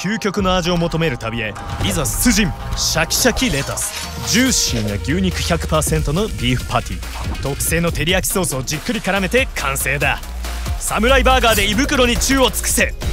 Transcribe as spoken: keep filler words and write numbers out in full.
究極の味を求める旅へいざ出陣。シャキシャキレタス、ジューシーな牛肉 ひゃくパーセント のビーフパティ、特製の照り焼きソースをじっくり絡めて完成だ。サムライバーガーで胃袋に宙を尽くせ。